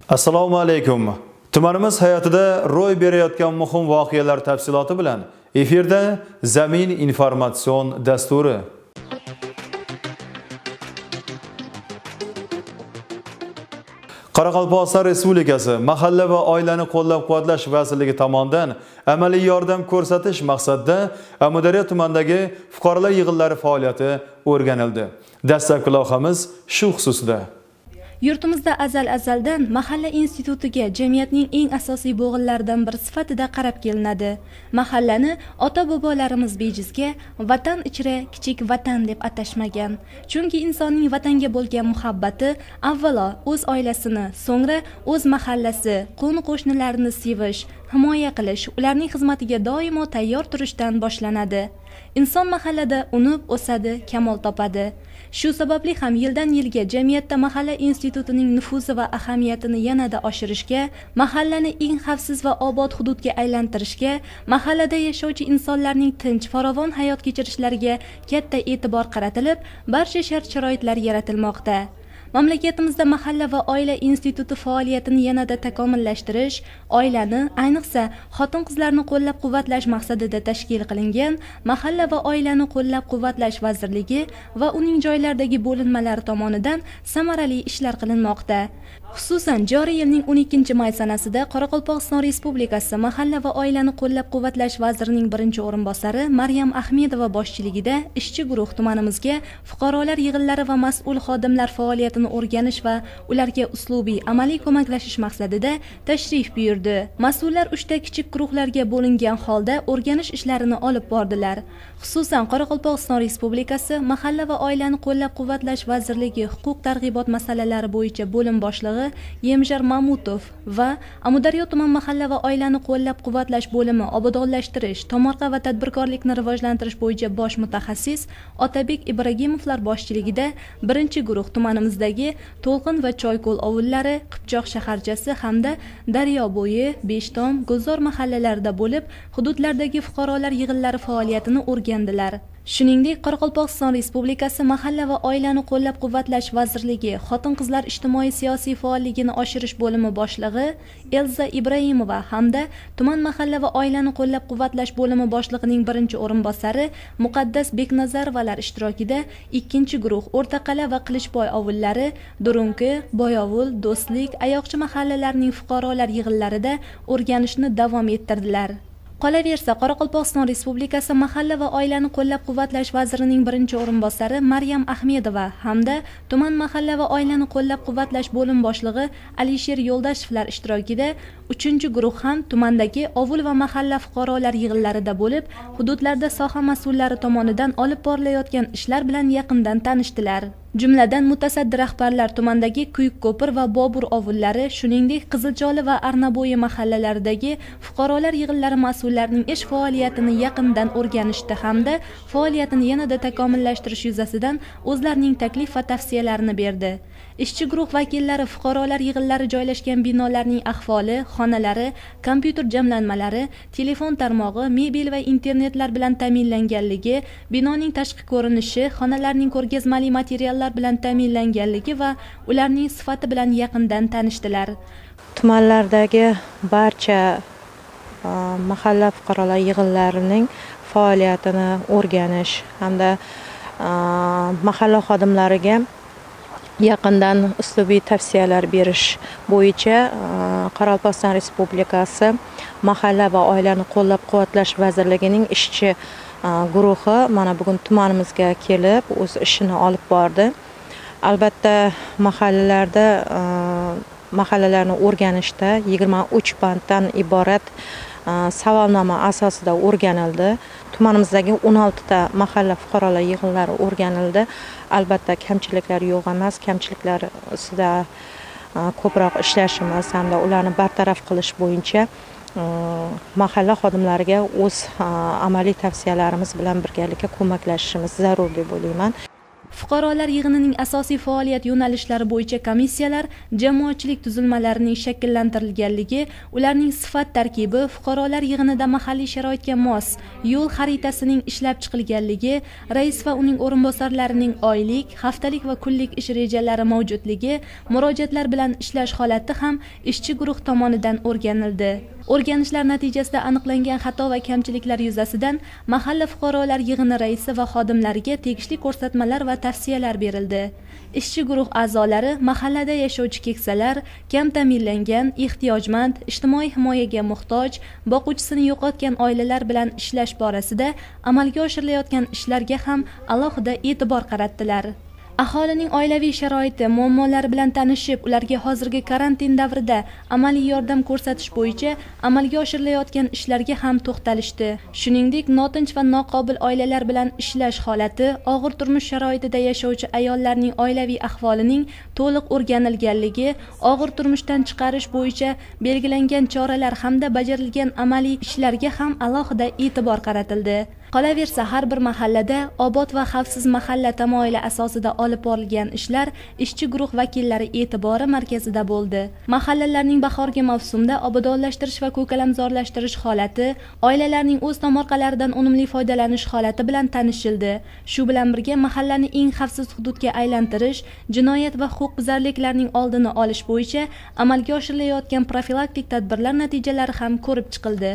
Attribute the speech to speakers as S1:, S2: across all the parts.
S1: Assalomu alaykum. Tumanimiz hayotida ro'y berayotgan muhim voqealar tafsiloti bilan efirda Zamin informatsion dasturi. Qoraqalpog'iston Respublikasi Mahalla va oilani qo'llab-quvvatlash vazirligi tomonidan amaliy yordam ko'rsatish maqsadida Amudaryo tumanidagi fuqarolar yig'inlari faoliyati o'rganildi. Dastlabki lavhamiz shu xususda.
S2: Yurtimizda azaldan mahalla institutiga jamiyatning eng asosiy bo'g'inlaridan biri sifatida qarab kelinadi. Mahallani ota-bobolarimiz bejizga vatan ichra kichik vatan deb atashmagan. Chunki insonning vatanga bo'lgan muhabbati avvalo o'z oilasini, so'ngra o'z mahallasi, qo'ni-qo'shnilarini sevish, himoya qilish, ularning xizmatiga doimo tayyor turishdan boshlanadi. Inson mahallada unib, o'sadi, kamol topadi. Shu sababli ham yildan-yilga jamiyatda mahalla institutining nufuzi va ahamiyatini yanada oshirishga, mahallani eng xavfsiz va obod hududga aylantirishga, mahallada yashovchi insonlarning tinch, farovon hayot kechirishlariga katta e'tibor qaratilib, barcha shart-sharoitlar yaratilmoqda. Mamlakatimizda mahalla va oila instituti faoliyatini yanada takomillashtirish, oilani, ayniqsa xotin-qizlarni qo'llab-quvvatlash maqsadida tashkil qilingan Mahalla va oilani qo'llab-quvvatlash vazirligi va uning joylardagi bo'linmalari tomonidan samarali ishlar qilinmoqda. Xususan, joriy yilning 12-may sanasida Qoraqalpog'iston Respublikasi Mahalla va oilani qo'llab-quvvatlash vazirining birinchi o'rinbosari Maryam Ahmedova boshchiligida ishchi guruh tumanimizga fuqarolar yig'inlari va mas'ul xodimlar faoliyatini o'rganish va ularga uslubiy amaliy ko'maklashish maqsadida tashrif buyurdi. Mas'ullar 3 ta kichik guruhlarga bo'lingan holda o'rganish ishlarini olib bordilar. Xususan, Qoraqalpog'iston Respublikasi Mahalla va oilani qo'llab-quvvatlash vazirligi huquq targ'ibot masalalari bo'yicha bo'lim boshlig'i Yemjar Mamutov va Amudaryo tuman mahalla va oilani qo'llab-quvvatlash bo'limi obodonlashtirish, tomorqa va tadbirkorlikni rivojlantirish bo'yicha bosh mutaxassis Otabek Ibragimovlar boshchiligida birinchi guruh tumanimizdagi To'lqin va Choyko'l ovullari, Qipchoq shaharchasi hamda Daryobo'yi, Beshtom, Gulzor mahallalarida bo'lib, hududlardagi fuqarolar yig'inlari faoliyatini o'rgandilar. Shuningdek, Qoraqalpog'iston Respublikasi Mahalla va oilani qo'llab-quvvatlash vazirligi Xotin-qizlar ijtimoiy-siyosiy faolligini oshirish bo'limi boshlig'i Elza Ibrahimova hamda tuman Mahalla va oilani qo'llab-quvvatlash bo'limi boshlig'ining birinchi o'rinbosari Muqaddas Beknazarovalar ishtirokida ikkinchi guruh O'rtaqala va Qilichboy ovullari, Durunki, Boyovul, Do'stlik, Ayoqchi mahallalarining fuqarolar yig'inlarida o'rganishni davom ettirdilar. Qolaversa, Qoraqalpog'iston Respublikasi Mahalla va oilani qo'llab-quvvatlash vazirining birinchi o'rinbosari Maryam Ahmedova hamda tuman Mahalla va oilani qo'llab-quvvatlash bo'lim boshlig'i Alisher Yo'ldashevlar ishtirokida 3-guruh ham tumandagi ovul va mahalla fuqarolar yig'inlarida bo'lib, hududlarda soha mas'ullari tomonidan olib borilayotgan ishlar bilan yaqindan tanishdilar. Jumladan mutasaddi rahbarlar tumandagi Kuyukko'pir va Bobur ovullari, shuningdek Qizilcholi va Arnabo'yi mahallalaridagi fuqarolar yig'inlari mas'ullarining ish faoliyatini yaqindan o'rganishdi hamda faoliyatini yanada takomillashtirish yuzasidan o'zlarining taklif va tavsiyalarini berdi. Ishchi guruh vakillari fuqarolar yig'inlari joylashgan binolarning ahvoli, xonalari, kompyuter jamlanmalari, telefon tarmog'i, mebel va internetlar bilan ta'minlanganligi, binoning tashqi ko'rinishi, xonalarning ko'rgazmali materiallar bilan ta'minlanganligi va ularning sifati bilan yaqindan tanishdilar.
S3: Tumanlardagi barcha mahalla fuqarolar yig'inlarining faoliyatini o'rganish hamda mahalla xodimlariga yaqindan uslubiy tavsiyalar berish bo'yicha Qoraqalpog'iston Respublikasi Mahalla va oilani qo'llab-quvvatlash vazirligining ishchi guruhi mana bugun tumanimizga kelib o'z ishini olib bordi. Albatta mahallalarni o'rganishda 23 banddan iborat savolnoma asosida o'rganildi. Tumanimizdagi 16 ta mahalla fuqarolar yig'inlari o'rganildi. Albatta kamchiliklar yo'q emas, kamchiliklar ustida ko'proq ishlashimiz hamda ularni bartaraf qilish bo'yicha mahalla xodimlariga o'z amaliy tavsiyalarimiz bilan birgalikda ko'maklashishimiz zarur deb o'ylayman.
S2: Fuqarolar yig'inining asosiy faoliyat yo'nalishlari bo'yicha komissiyalar, jamoatchilik tuzilmalarining shakllantirilganligi, ularning sifat tarkibi, fuqarolar yig'inida mahalliy sharoitga mos yo'l xaritasining ishlab chiqilganligi, rais va uning o'rinbosarlarining oylik, haftalik va kunlik ish rejalari mavjudligi, murojaatlar bilan ishlash holati ham ishchi guruh tomonidan o'rganildi. O'rganishlar natijasida aniqlangan xato va kamchiliklar yuzasidan mahalla fuqarolar yig'ini raisi va xodimlariga tegishli ko'rsatmalar va tavsiyalar berildi. Ishchi guruh a'zolari mahallada yashovchi keksalar, kam ta'minlangan, ehtiyojmand, ijtimoiy himoyaga muhtoj, boquvchisini yo'qotgan oilalar bilan ishlash borasida amalga oshirilayotgan ishlarga ham alohida e'tibor qaratdilar. Aholining oilaviy sharoiti, muammolari bilan tanishib, ularga hozirgi karantin davrida amaliy yordam ko'rsatish bo'yicha amalga oshirilayotgan ishlarga ham to'xtalishdi. Shuningdek, notinch va noqobil oilalar bilan ishlash holati, og'ir turmush sharoitida yashovchi ayollarning oilaviy ahvolining to'liq o'rganilganligi, og'ir turmushdan chiqarish bo'yicha belgilangan choralar hamda bajarilgan amaliy ishlarga ham alohida e'tibor qaratildi. Qolaversa, har bir mahallada obod va xavfsiz mahalla tamoyili asosida olib borilgan ishlar ishchi guruh vakillari e'tibori markazida bo'ldi. Mahallalarning bahorgi mavsumda obodonlashtirish va ko'kalamzorlashtirish holati, oilalarning o'z tomorqalaridan unumli foydalanish holati bilan tanishildi. Shu bilan birga mahallani eng xavfsiz hududga aylantirish, jinoyat va huquqbuzarliklarning oldini olish bo'yicha amalga oshirilayotgan profilaktik tadbirlar natijalari ham ko'rib chiqildi.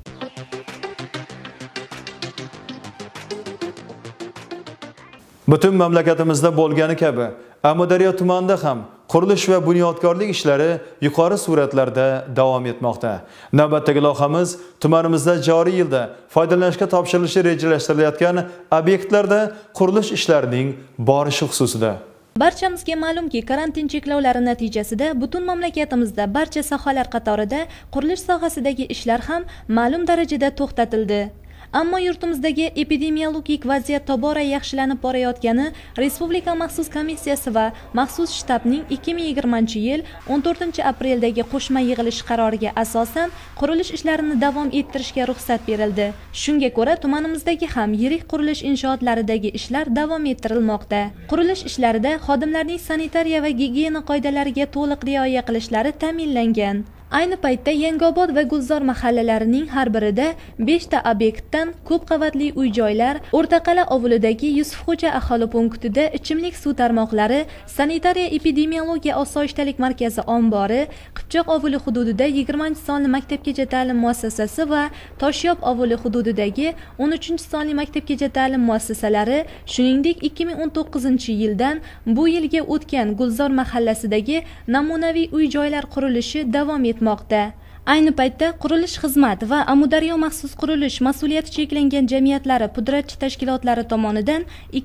S1: Butun mamlakatimizda bo'lgani kabi, Amudaryo tumanida ham qurilish va bunyodkorlik ishlari yuqori sur'atlarda davom etmoqda. Navbatdagi loyihamiz tumanimizda joriy yilda foydalanishga topshirilishi rejalashtirilayotgan obyektlarda qurilish ishlarining borishi xususida.
S2: Barchamizga ma'lumki, karantin cheklovlari natijasida butun mamlakatimizda barcha sohalar qatorida qurilish sohasidagi ishlar ham ma'lum darajada to'xtatildi. Ammo yurtimizdagi epidemiologik vaziyat tobora yaxshilanib borayotgani Respublika maxsus komissiyasi va maxsus shtabning 2020-yil 14-apreldagi qo'shma yig'ilish qaroriga asosan qurilish ishlarini davom ettirishga ruxsat berildi. Shunga ko'ra, tumanimizdagi ham yirik qurilish inshootlaridagi ishlar davom ettirilmoqda. Qurilish ishlarida xodimlarning sanitariya va gigiyena qoidalariga to'liq rioya qilishlari ta'minlangan. Ayni paytda Yangiobod va Gulzor mahallalarining har birida 5 ta obyektdan ko'p qavatli uy-joylar, O'rtaqala ovulidagi Yusufxo'ja aholi punktida ichimlik suv tarmoqlari, sanitariya epidemiologiya osoyishtalik markazi ombori, Qipchoq ovuli hududida 20-sonli maktabgacha ta'lim muassasasi va Toshyob ovuli hududidagi 13-sonli maktabgacha ta'lim muassasalari, shuningdek 2019-yildan bu yilga o'tgan Gulzor mahallasidagi namunaviy uy-joylar qurilishi davom etmoqda. Ayni paytda Qurilish xizmat va Amudaryo maxsus qurilish mas'uliyati cheklangan jamiyatlari pudratchi tashkilotlari tomonidan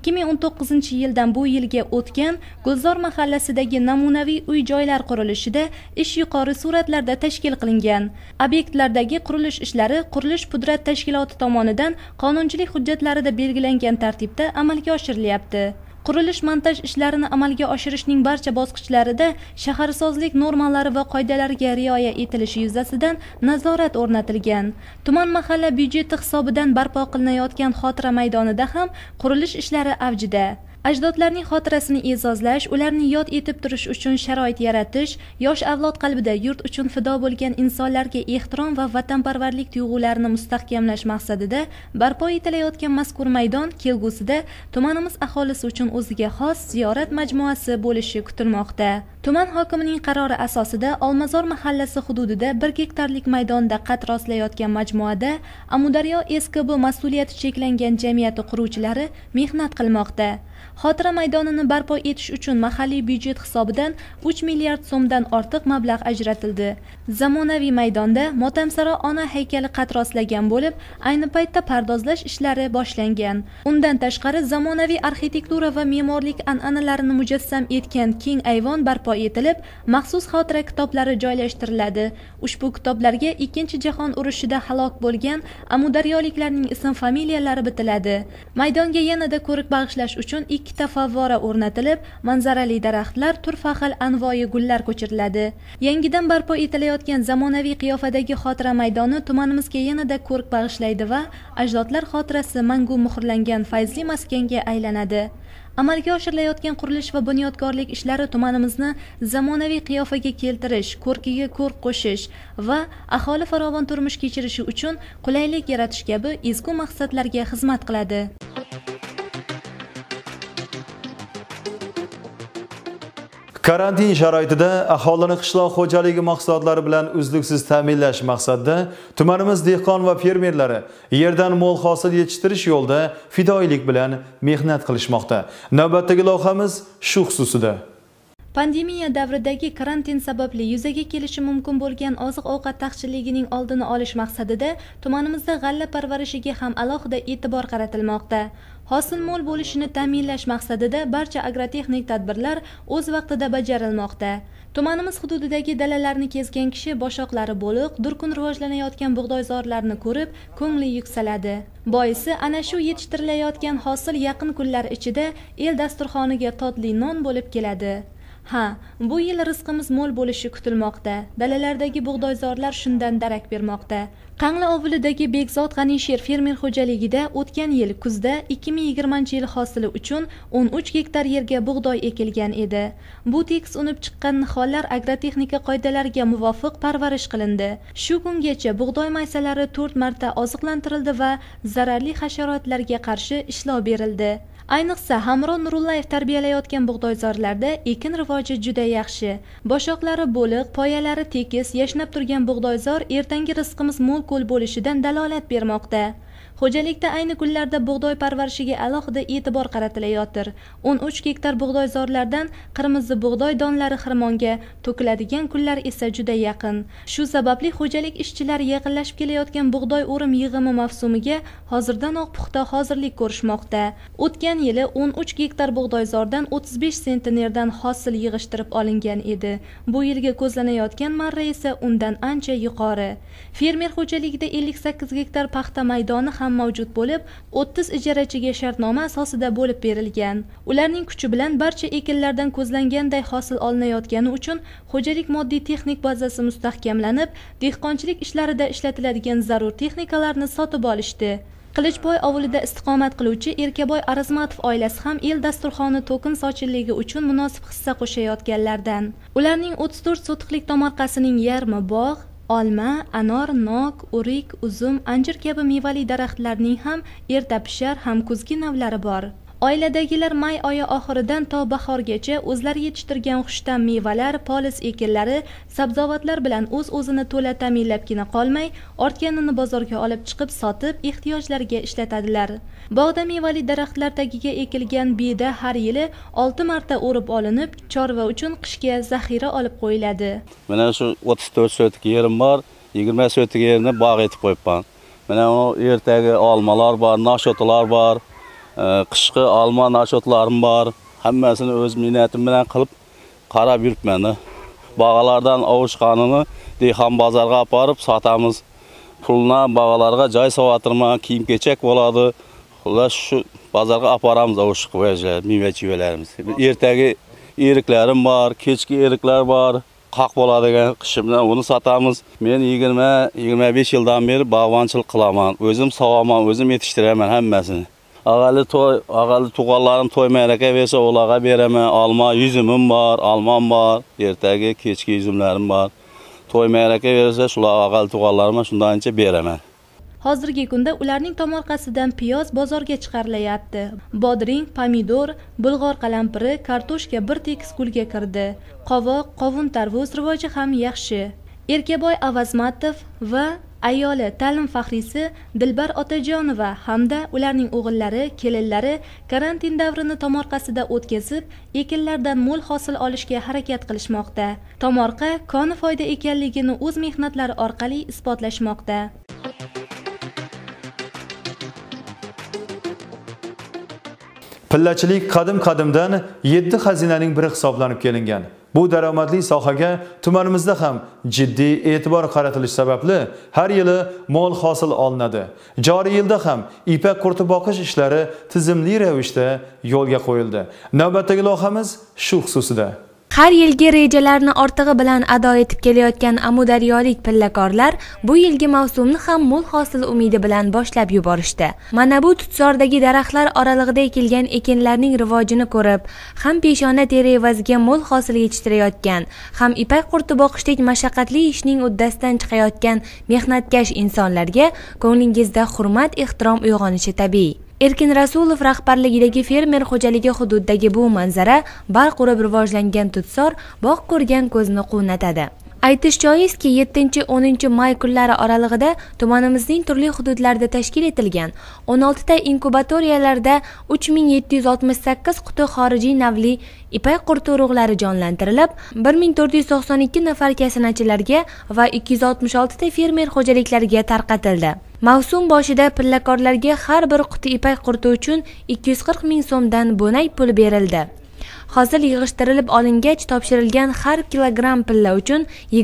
S2: 2019-yildan bu yilga o'tgan Gulzor mahallasidagi namunaviy uy-joylar qurilishida ish yuqori sur'atlarda tashkil qilingan. Obyektlardagi qurilish ishlari qurilish pudrat tashkiloti tomonidan qonunchilik hujjatlarida belgilangan tartibda amalga oshirilyapti. Qurilish montaj ishlarini amalga oshirishning barcha bosqichlarida shaharsozlik normalari va qoidalariga rioya etilishi yuzasidan nazorat o'rnatilgan. Tuman mahalla byudjeti hisobidan barpo qilinayotgan xotira maydonida ham qurilish ishlari avjida. Ajdodlarning xotirasini e'zozlash, ularni yod etib turish uchun sharoit yaratish, yosh avlod qalbida yurt uchun fido bo'lgan insonlarga ehtirom va vatanparvarlik tuyg'ularini mustahkamlash maqsadida barpo etilayotgan mazkur maydon kelgusida tumanimiz aholisi uchun o'ziga xos ziyorat majmuasi bo'lishi kutilmoqda. Tuman hokimining qarori asosida Olmazor mahallasi hududida 1 gektarlik maydonda qad rostlayotgan majmuada Amudaryo SKB mas'uliyati cheklangan jamiyati quruvchilari mehnat qilmoqda. Xotira maydonini barpo etish uchun mahalliy byudjet hisobidan 3 milliard so'mdan ortiq mablag' ajratildi. Zamonaviy maydonda Motamsaro ona haykali qad rostlagan bo'lib, ayni paytda pardozlash ishlari boshlangan. Undan tashqari zamonaviy arxitektura va me'morlik an'analarini mujassam etgan keng ayvon barpo etilib, maxsus xotira kitoblari joylashtiriladi. Ushbu kitoblarga 2-jahon urushida halok bo'lgan amudaryoliklarning ism-familiyalari bitiladi. Maydonga yanada ko'rik bag'ishlash uchun 2 ta favvora o'rnatilib, manzarali daraxtlar, turfa xil anvoyi gullar ko'chiriladi. Yangidan barpo etilayotgan zamonaviy qiyofadagi xotira maydoni tumanimizga yanada ko'rk bag'ishlaydi va ajdodlar xotirasi mangu muhrlangan fayzli maskanga aylanadi. Amalga oshirilayotgan qurilish va bunyodkorlik ishlari tumanimizni zamonaviy qiyofaga keltirish, ko'rkiga ko'rk qo'shish va aholi farovon turmush kechirishi uchun qulaylik yaratish kabi ezgu maqsadlarga xizmat qiladi.
S1: Karantin sharoitida aholini qishloq xo'jaligi mahsulotlari bilan uzluksiz ta'minlash maqsadida tumanimiz dehqon va fermerlari yerdan mo'l hosil yetishtirish yo'lida fidoyilik bilan mehnat qilishmoqda. Navbatdagi loyihamiz shu xususida.
S2: Pandemiya davridagi karantin sababli yuzaga kelishi mumkin bo'lgan oziq-ovqat taqchilligining oldini olish maqsadida tumanimizda g'alla parvarishiga ham alohida e'tibor qaratilmoqda. Hosil mo'l bo'lishini ta'minlash maqsadida barcha agrotexnik tadbirlar o'z vaqtida bajarilmoqda. Tumanimiz hududidagi dalalarni kezgan kishi boshoqlari bo'liq, durkun rivojlanayotgan bug'doyzorlarni ko'rib, ko'ngli yuksaladi. Boisi ana shu yetishtirilayotgan hosil yaqin kunlar ichida el dasturxoniga totli non bo'lib keladi. Ha, bu yil rizqimiz mo'l bo'lishi kutilmoqda. Dalalardagi bug'doyzorlar shundan darak bermoqda. Qangli ovulidagi Bekzod G'anishir fermer xo'jaligida o'tgan yil kuzda 2020-yil hosili uchun 13 gektar yerga bug'doy ekilgan edi. Bu tekis unib chiqqan nihollar agrotexnika qoidalariga muvofiq parvarish qilindi. Shu kungacha bug'doy maysalari 4 marta oziqlantirildi va zararli hasharotlarga qarshi ishlov berildi. Ayniqsa Hamron Nurullayev tarbiyalayotgan bug'doyzorlarda ekin rivoji juda yaxshi. Boshoqlari bo'liq, poyalari tekis, yashnab turgan bug'doyzor ertangi rizqimiz mo'l-ko'l bo'lishidan dalolat bermoqda. Xo'jalikda ayni kunlarda bug'doy parvarishiga alohida e'tibor qaratilayotir. 13 gektar bug'doyzorlardan qirmizi bug'doy donlari xirmonga to'kiladigan kunlar esa juda yaqin. Shu sababli xo'jalik ishchilari yaqinlashib kelayotgan bug'doy o'rim yig'imi mavsumiga hozirdanoq puxta hozirlik ko'rishmoqda. O'tgan yili 13 gektar bug'doyzordan 35 sentnerdan hosil yig'ishtirib olingan edi. Bu yilga ko'zlanayotgan marra esa undan ancha yuqori. Fermer xo'jaligida 58 gektar paxta maydoni ham mavjud bo'lib, 30 ijarachiga shartnoma asosida bo'lib berilgan. Ularning kuchi bilan barcha ekinlardan ko'zlanganday hosil olinayotgani uchun xo'jalik moddiy texnik bazasi mustahkamlanib, dehqonchilik ishlarida ishlatiladigan zarur texnikalarni sotib olishdi. Qilichboy ovulida istiqomat qiluvchi Erkaboy Arazmatov oilasi ham el dasturxoni to'kin sochilligi uchun munosib hissa qo'shayotganlardan. Ularning 34 sotixlik tomorqasining yarmi bog', olma, anor, nok, o'rik, uzum, anjir kabi mevali daraxtlarning ham erta pishar ham kuzgi navlari bor. Oiladagilar may oyi oxiridan to bahorgacha o'zlari yetishtirgan xushtam mevalar, polis ekinlari, sabzavotlar bilan o'z-o'zini to'la ta'minlabgina qolmay, ortganini bozorga olib chiqib sotib, ehtiyojlariga ishlatadilar. Bog'da mevali daraxtlar tagiga ekilgan beda har yili 6 marta o'rib olinib, chorva uchun qishga zaxira olib qo'yiladi.
S4: Mana shu 34 sotik yerim bor, 20 sotik yerini bog' etib qo'yibman. Mana ertaga olmalar bor, noshotlar bor. Qishqi olma noshotlarim bor. Hammasini o'z minnatim bilan qilib qarab yuribman. Bog'alardan ovushqanini dehqon bozorga olib borib sotamiz. Pulni bog'alarga joy sovatirman, kiyim-kechak bo'ladi. Xullas shu bozorga olib boramiz ovushqalar, meva-chevalarimiz. Ertagi eriklarim bor, kechki eriklar bor. Qaq bo'ladigan qishimdan uni sotamiz. Men 20-25 yildan beri bog'bonchilik qilaman. O'zim sovaman, o'zim yetishtiraman hammasini. Ağalı tug'anlarim to'ymaylarga versa, ularga beraman. Olma yuzimim bor, olmam bor, ertagi kechki yuzimlarim bor. To'ymaylarga versa, shular ağalı tug'anlarimga shundancha beraman.
S2: Hozirgi kunda ularning tomorqasidan piyoz bozorga chiqarilyapti. Bodring, pomidor, bulg'or qalampiri, kartoshka bir tekis gulga kirdi. Qovoq, qovun tarvuz rivoji ham yaxshi. Erkaboy Avazmatov va ayoli ta'lim faxriysi Dilbar Otajonova hamda ularning o'g'illari, kelinlari karantin davrini tomorqasida o'tkazib, ekinlardan mo'l hosil olishga harakat qilishmoqda. Tomorqa koni foyda ekanligini o'z mehnatlari orqali isbotlashmoqda.
S1: Pillachilik qadim-qadimdan 7 xazinaning biri hisoblanib kelingan. Bu daromadli sohaga tumanimizda ham jiddiy e'tibor qaratilishi sababli har yili mol hosil olinadi. Joriy yilda ham ipak qurti boqish ishlari tizimli ravishda yo'lga qo'yildi. Navbatdagi loyihamiz shu xususida.
S5: Har yilgi rejalarni ortig'i bilan ado etib kelayotgan amudaryolik pillakorlar bu yilgi mavsumni ham mo'l hosil umidi bilan boshlab yuborishdi. Mana bu tutzordagi daraxtlar oralig'ida ekilgan ekinlarning rivojini ko'rib, ham peshona teri evaziga mo'l hosil yetishtirayotgan, ham ipak qurti boqishdek mashaqqatli ishning uddasidan chiqayotgan mehnatkash insonlarga ko'nglingizda hurmat, ehtirom uyg'onishi tabiiy. Erkin Rasulov rahbarligidagi fermer xo'jaligi hududidagi bu manzara barq urib rivojlangan tutzor bog' ko'rgan ko'zni quvnatadi. Aytish joizki, 7-10 may kunlari oralig'ida tumanimizning turli hududlarida tashkil etilgan 16 ta inkubatoriyalarda 3768 quti xorijiy navli ipak qurti urug'lari jonlantirilib, 1492 nafar kasanachilarga va 266 ta fermer xo'jaliklariga tarqatildi. Mavsum boshida pillakorlarga har bir quti ipak qurti uchun 240 ming so'mdan bo'nak pul berildi. Hosil yig'ishtirilib olingach topshirilgan har kilogramm pilla uchun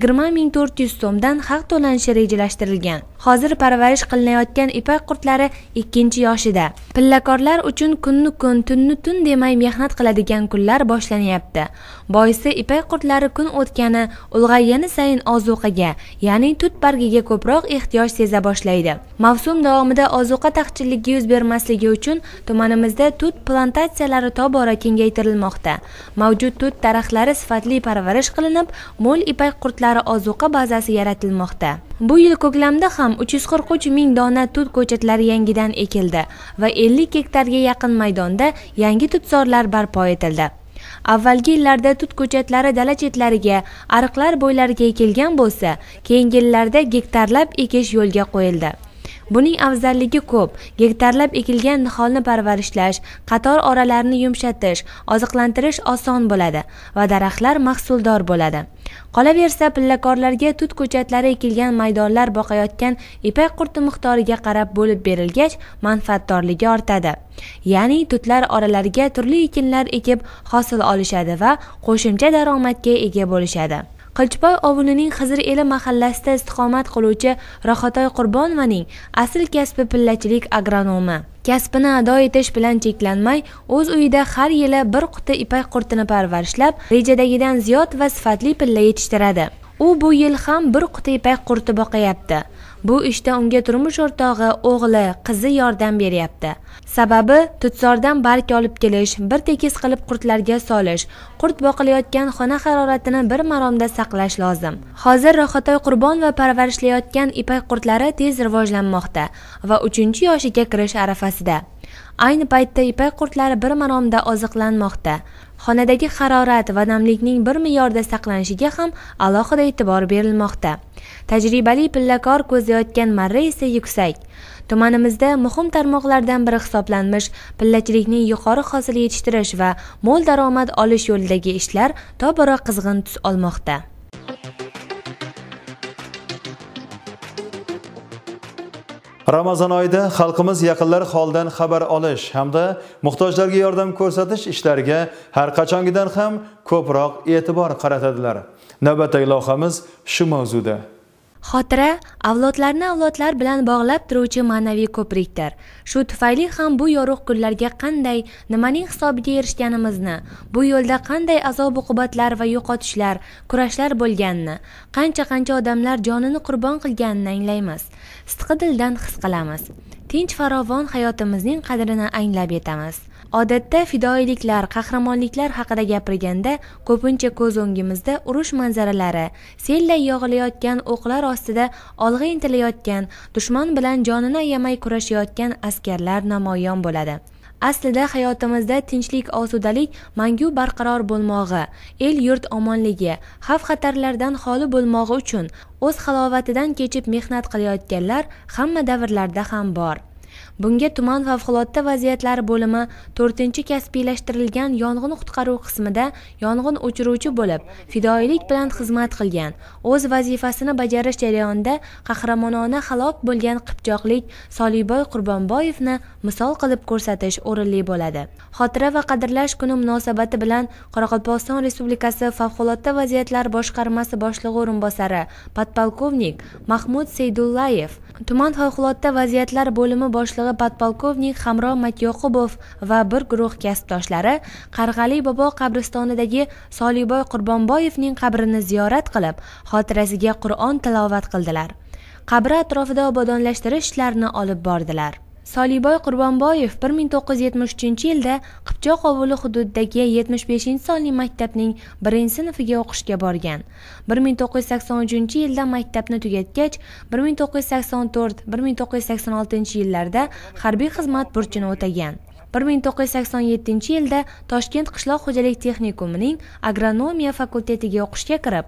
S5: 20.400 so'mdan haq to'lanishi rejalashtirilgan. Hozir parvarish qilinayotgan ipak qurtlari 2-yoshida. Pillakorlar uchun kunni kun, tunni tun demay mehnat qiladigan kunlar boshlanyapti. Boisi ipak qurtlari kun o'tgani, ulg'aygani sayin ozuqaga, ya'ni tut bargiga ko'proq ehtiyoj seza boshlaydi. Mavsum davomida ozuqa taqchilligi yuz bermasligi uchun tumanimizda tut plantatsiyalari tobora kengaytirilmoqda. Mavjud tut daraxtlari sifatli parvarish qilinib, mo'l ipak qurtlari ozuqa bazasi yaratilmoqda. Bu yil ko'klamda ham 343 ming dona tut ko'chatlari yangidan ekildi va 50 gektarga yaqin maydonda yangi tutzorlar barpo etildi. Avvalgi yillarda tut ko'chatlari dala chetlariga, ariqlar bo'ylariga ekilgan bo'lsa, keyingi yillarda gektarlab ekish yo'lga qo'yildi. Buning afzalligi ko'p. Gektarlab ekilgan niholni parvarishlash, qator oralarini yumshatish, oziqlantirish oson bo'ladi va daraxtlar mahsuldor bo'ladi. Qolaversa, pillakorlarga tut ko'chatlari ekilgan maydonlar boqayotgan ipak qurti miqdoriga qarab bo'lib berilgach, manfaatdorligi ortadi. Ya'ni tutlar oralariga turli ekinlar ekib hosil olishadi va qo'shimcha daromadga ega bo'lishadi. Qilchboy ovulining Xizr eli mahallasida istiqomat qiluvchi Rohatoy Qurbonovaning asl kasbi pillachilik agronomi. Kasbini ado etish bilan cheklanmay, o'z uyida har yili bir quti ipak qurtini parvarishlab, rejadagidan ziyod va sifatli pilla yetishtiradi. U bu yil ham bir quti ipak qurti boqayapti. Bu ishda unga turmush o'rtog'i, o'g'li, qizi yordam beryapti. Sababi tutzordan barg olib kelish, bir tekis qilib qurtlarga solish, qurt boqilayotgan xona haroratini bir maromda saqlash lozim. Hozir Rohatoy Qurbonova parvarishlayotgan ipak qurtlari tez rivojlanmoqda va 3-yoshiga kirish arafasida. Ayni paytda ipak qurtlari bir maromda oziqlanmoqda. Xonadagi harorat va namlikning bir me'yorda saqlanishiga ham alohida e'tibor berilmoqda. Tajribali pillakor ko'zlayotgan marra esa yuksak. Tumanimizda muhim tarmoqlardan biri hisoblanmish pillachilikning yuqori hosil yetishtirish va mo'l daromad olish yo'lidagi ishlar tobora qizg'in tus olmoqda.
S1: Ramazon oyida xalqimiz yaqinlari holidan xabar olish hamda muhtojlarga yordam ko'rsatish ishlariga har qachongidan ham ko'proq e'tibor qaratadilar. Navbatdagi loyihamiz shu mavzuda.
S5: Xotira avlodlarni avlodlar bilan bog'lab turuvchi ma'naviy ko'prikdir. Shu tufayli ham bu yorug' kunlarga qanday, nimaning hisobiga erishganimizni, bu yo'lda qanday azob-uqubatlar va yo'qotishlar, kurashlar bo'lganini, qancha odamlar jonini qurbon qilganini anglaymiz. Sidqi dildan his qilamiz. Tinch farovon hayotimizning qadrini anglab yetamiz. Odatda fidoiliklar, qahramonliklar haqida gapirganda ko'pincha ko'z o'ngimizda urush manzaralari, selday yog'ilayotgan o'qlar ostida olg'a intilayotgan, dushman bilan jonini ayamay kurashayotgan askarlar namoyon bo'ladi. Aslida hayotimizda tinchlik, osudalik mangu barqaror bo'lmog'i, el yurt omonligi, xavf-xatarlardan xoli bo'lmog'i uchun o'z halovatidan kechib mehnat qilayotganlar hamma davrlarda ham bor. Bunga tuman favqulodda vaziyatlar bo'limi 4-kasbiylashtirilgan yong'in qutqaruv qismida yong'in o'chiruvchi bo'lib, fidoyilik bilan xizmat qilgan, o'z vazifasini bajarish jarayonida qahramonona halok bo'lgan qipchoqlik Soliboy Qurbonboyevni misol qilib ko'rsatish o'rinli bo'ladi. Xotira va qadrlash kuni munosabati bilan Qoraqalpog'iston Respublikasi Favqulodda vaziyatlar boshqarmasi boshlig'i o'rinbosari podpolkovnik Mahmud Seydullayev, tuman favqulodda vaziyatlar bo'limi boshlig'i podpolkovnik Hamro Matyoqubov va bir guruh kasbdoshlari Qarg'ali bobo qabristonidagi Soliboy Qurbonboyevning qabrini ziyorat qilib, xotirasiga Qur'on tilovat qildilar. Qabri atrofida obodonlashtirish ishlarini olib bordilar. Soliboy Qurbonboyev 1973-yilda Qipchoq ovuli hududidagi 75-sonli maktabning 1-sinfiga o'qishga borgan. 1983-yilda maktabni tugatgach, 1984-1986-yillarda harbiy xizmat burchini o'tagan. 1987-yilda Toshkent qishloq xo'jalik texnikumining agronomiya fakultetiga o'qishga kirib,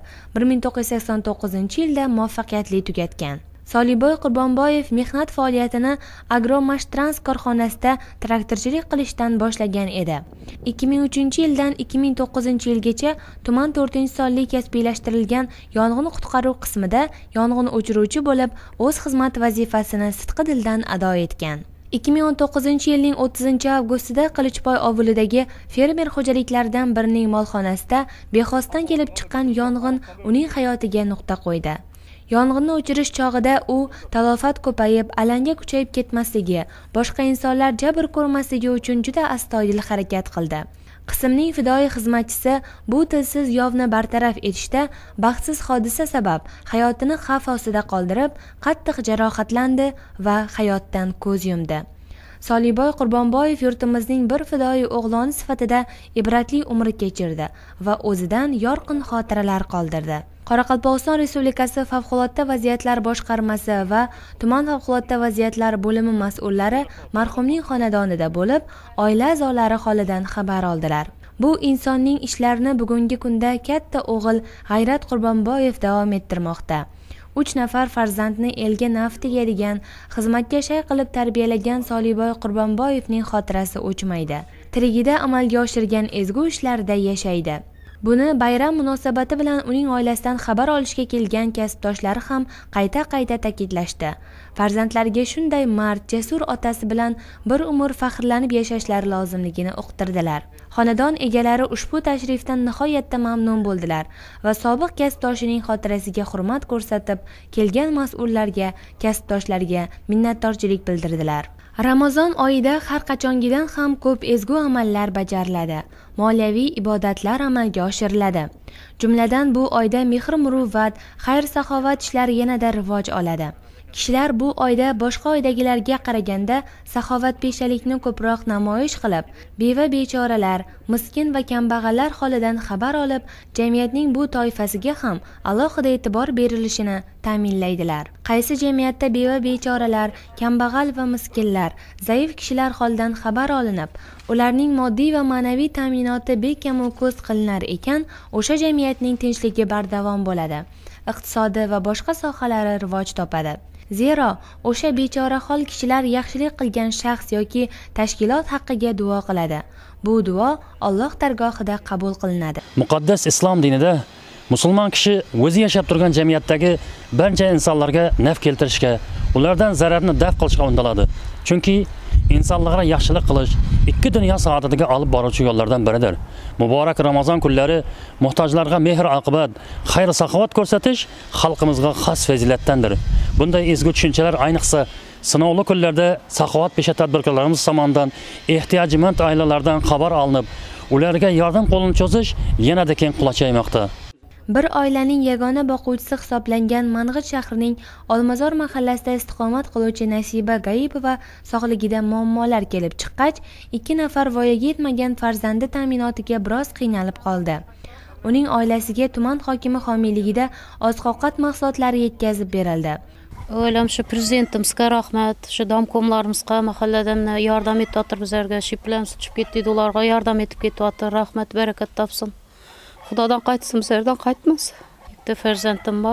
S5: 1989-yilda muvaffaqiyatli tugatgan. Soliboy Qurbonboyev mehnat faoliyatini Agromash-Trans korxonasida traktorchilik qilishdan boshlagan edi. 2003-yildan 2009-yilgacha tuman 4-sonli kasbiylashtirilgan yong'in qutqaruv qismida yong'in o'chiruvchi bo'lib, o'z xizmat vazifasini sidqidildan ado etgan. 2019-yilning 30-avgustida Qilichboy ovulidagi fermer xo'jaliklaridan birining molxonasida bexosdan kelib chiqqan yong'in uning hayotiga nuqta qo'ydi. Yong'inni o'chirish chog'ida u talofat ko'payib, alanga kuchayib ketmasligi, boshqa insonlar jabr ko'rmasligi uchun juda astoydil harakat qildi. Qismning fidoyi xizmatchisi bu tilsiz yovni bartaraf etishda baxtsiz hodisa sabab hayotini xavf ostida qoldirib, qattiq jarohatlandi va hayotdan ko'z yumdi. Soliboy Qurbonboyev yurtimizning bir fidoyi o'g'loni sifatida ibratli umr kechirdi va o'zidan yorqin xotiralar qoldirdi. Qoraqalpog'iston Respublikasi Favqulodda vaziyatlar boshqarmasi va tuman favqulodda vaziyatlar bo'limi mas'ullari marhumning xonadonida bo'lib, oila a'zolari holidan xabar oldilar. Bu insonning ishlarini bugungi kunda katta o'g'il G'ayrat Qurbonboyev davom ettirmoqda. 3 nafar farzandni elga naf tegadigan, xizmatga shay qilib tarbiyalagan Soliboy Qurbonboyevning xotirasi o'chmaydi. Tirigida amalga oshirgan ezgu ishlarida yashaydi. Buni bayram munosabati bilan uning oilasidan xabar olishga kelgan kasbdoshlari ham qayta-qayta ta'kidlashdi. Farzandlariga shunday mard, jasur otasi bilan bir umr faxrlanib yashashlari lozimligini uqtirdilar. Xonadon egalari ushbu tashrifdan nihoyatda mamnun bo'ldilar va sobiq kasbdoshining xotirasiga hurmat ko'rsatib, kelgan mas'ullarga, kasbdoshlarga minnatdorchilik bildirdilar. Ramazon oyida har qachongidan ham ko'p ezgu amallar bajariladi. Moliyaviy ibodatlar amalga oshiriladi. Jumladan bu oyda mehr-muruvvat, xayr-saxovat ishlari yanada rivoj oladi. Kishilar bu oyda boshqa oydagilarga qaraganda saxovatpeshalikni ko'proq namoyish qilib, beva-bechoralar, miskin va kambag'allar holidan xabar olib, jamiyatning bu toifasiga ham alohida e'tibor berilishini ta'minlaydilar. Qaysi jamiyatda beva-bechoralar, kambag'al va miskinlar, zaif kishilar holidan xabar olinib, ularning moddiy va ma'naviy ta'minoti bekamu ko'z qilinar ekan, o'sha jamiyatning tinchligi bardavom bo'ladi. Iqtisodi va boshqa sohalari rivoj topadi. Zero, o'sha bechorahol kishilar yaxshilik qilgan shaxs yoki tashkilot haqqiga duo qiladi. Bu duo Alloh dargohida qabul qilinadi.
S6: Muqaddas islom dinida musulmon kishi o'zi yashab turgan jamiyatdagi barcha insonlarga naf keltirishga, ulardan zararni daf qilishga undaladi. Chunki insonlarga yaxshilik qilish ikki dunyo saodatiga olib boruvchi yo'llardan biridir. Muborak Ramazon kunlari muhtojlarga mehr-oqibat, xayr-saxovat ko'rsatish xalqimizga xos fazilatdandir. Bunday ezgu tushunchalar ayniqsa sinovli kunlarda saxovatpesha tadbirkorlarimiz tomonidan ehtiyojmand oilalardan xabar olinib, ularga yordam qo'lini cho'zish yanada keng qulochaymoqda.
S5: Bir oilaning yagona boquvchisi hisoblangan Mang'it shahrining Olmazor mahallasida istiqomat qiluvchi Nasiba G'ayipova sog'ligida muammolar kelib chiqqach, 2 nafar voyaga yetmagan farzandi ta'minotiga biroz qiynalib qoldi. Uning oilasiga tuman hokimi homiyligida oziq-ovqat mahsulotlari yetkazib berildi.
S7: O'ylam shu prezidentimizga rahmat, shu domkomlarimizga mahalladan yordam etib bizlarga shiplarimiz tushib ketdi, ularga yordam etib ketyapti. Rahmat, barakat topsin. Xudodan qaytsin, bizlardan qaytmas. Ikkita farzandim bor.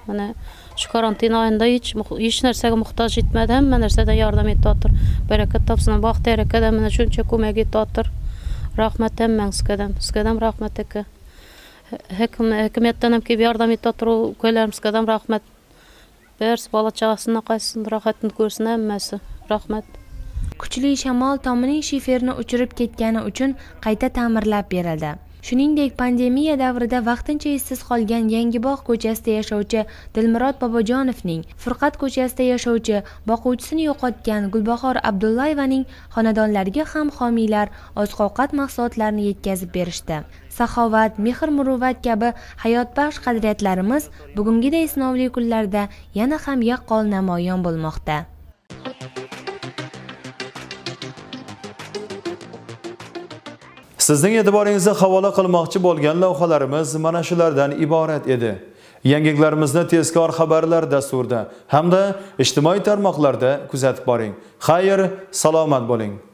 S7: Mana shu karantin oyida hech narsaga muhtoj etmadi, hamma narsadan yordam etayotdi. Barakat topsin, baxt barakadan mana shuncha ko'mak etayotdi. Rahmat hammangizga, sizga rahmat aka. Hükümetten ham kelib yordam etayotdi, ukalarimizga ham rahmat. Bers bola chaqasini qaysin rohatini ko'rsin hammasi. Rahmat.
S5: Kuchli shamol tomining shiferini uchirib ketgani uchun qayta ta'mirlab berildi. Shuningdek, pandemiya davrida vaqtincha ishsiz qolgan Yangibog' ko'chasida yashovchi Dilmurod Bobojonovning, Furqat ko'chasida yashovchi boquvchisini yo'qotgan Gulbahor Abdullayevaning xonadonlariga ham homiylar oziq-ovqat mahsulotlarini yetkazib berishdi. Saxovat, mehr-muruvvat kabi hayotbaxsh qadriyatlarimiz bugungiday sinovli kunlarda yana ham yaqqol namoyon bo'lmoqda.
S1: Sizning e'tiboringizga havola qilmoqchi bo'lgan lavhalarimiz mana shulardan iborat edi. Yangiliklarimizni tezkor xabarlar dasturida hamda ijtimoiy tarmoqlarda kuzatib boring. Xayr, salomat bo'ling.